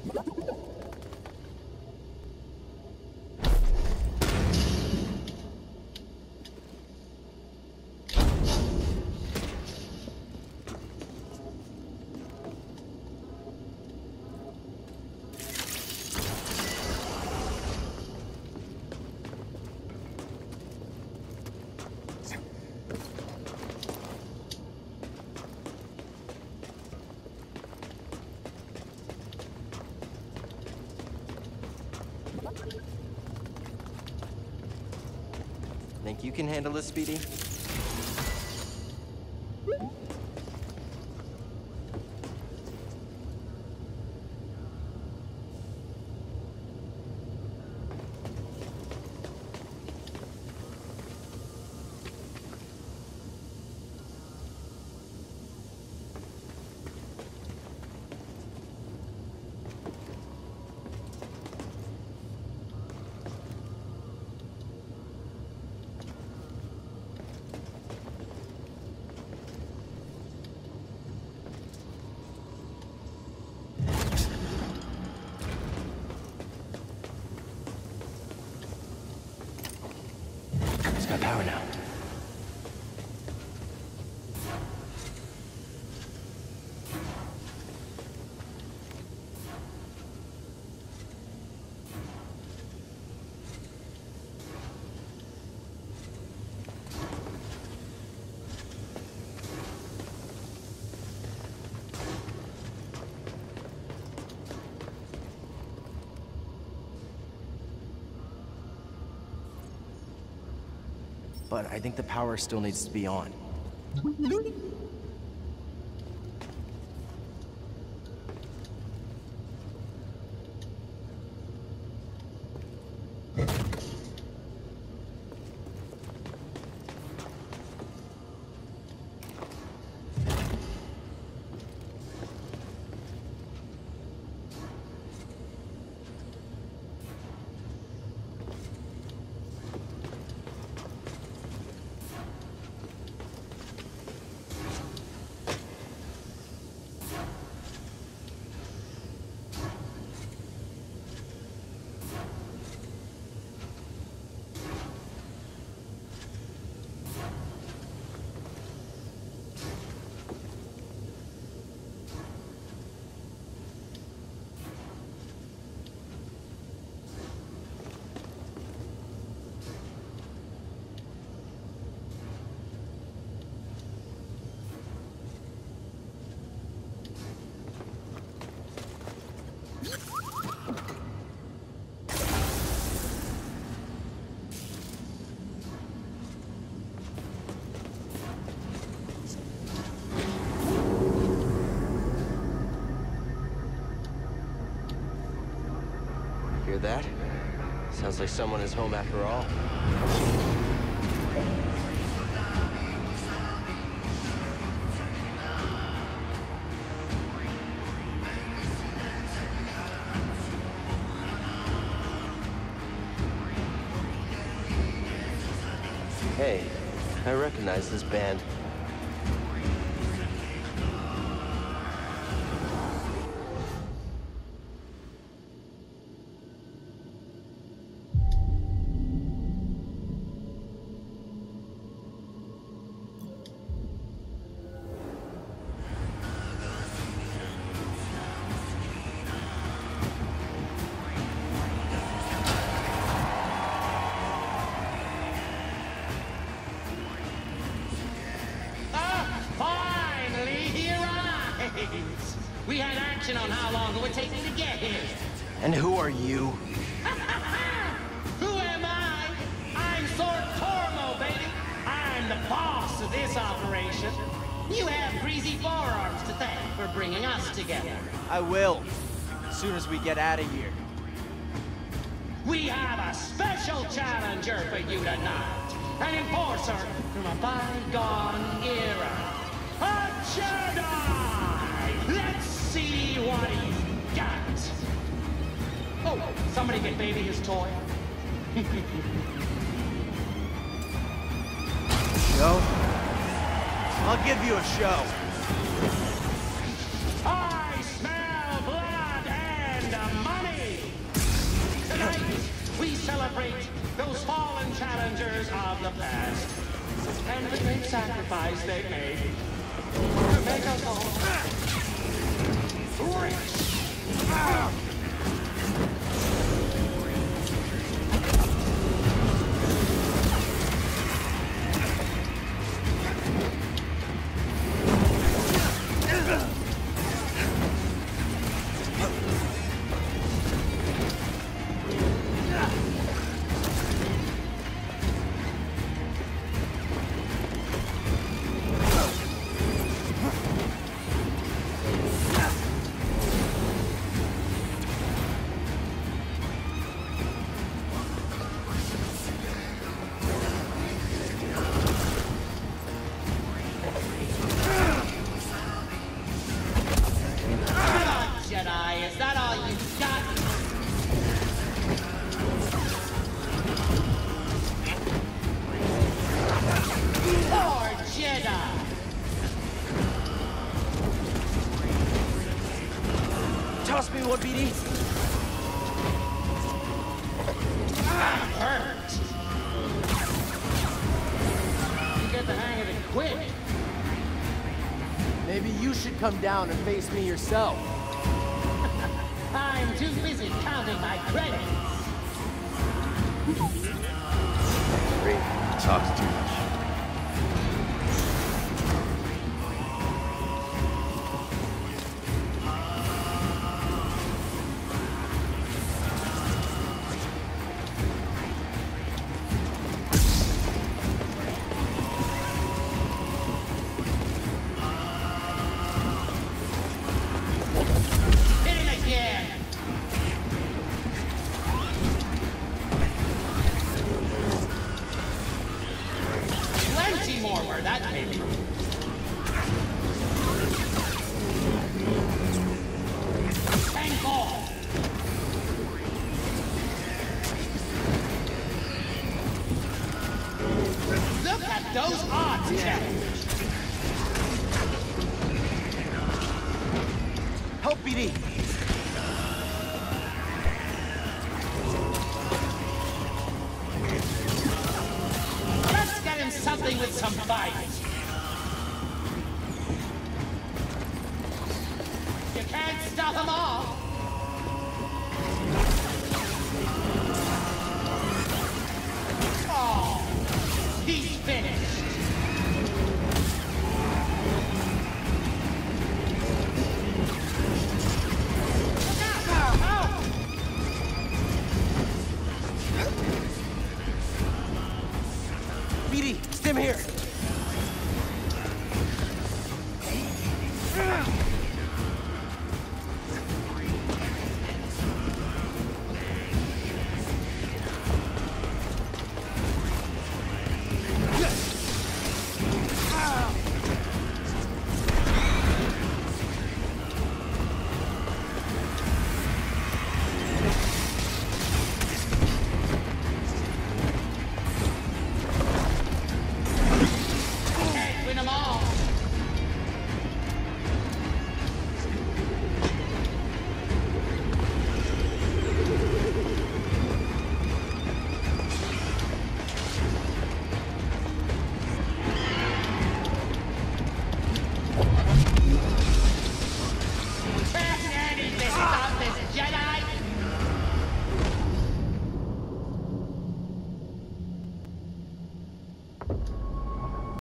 Think you can handle this, Speedy? It's got power now. But I think the power still needs to be on. Hear that? Sounds like someone is home after all. Hey, I recognize this band. We had action on how long it would take me to get here. And who are you? Who am I? I'm Sword Tormo, baby. I'm the boss of this operation. You have greasy forearms to thank for bringing us together. I will, as soon as we get out of here. We have a special challenger for you tonight. An enforcer from a bygone era. A Jedi! Let's see what he's got. Oh, somebody get baby his toy. Show? I'll give you a show. I smell blood and the past and the great sacrifice they made to make us all rich. Jedi, is that all you got? Poor Jedi! Toss me one, BD. I'm hurt! You get the hang of it quick. Maybe you should come down and face me yourself. I'm too busy counting my credits. Great. Talks too much. Hit him again! Plenty more where that came from. Hang ball! Look at those odds, Jack! Help, BD. Let's get him something with some bite. You can't stop them all. Oh, he's finished. BD, stim here. Can't win them all. Can't anything stop this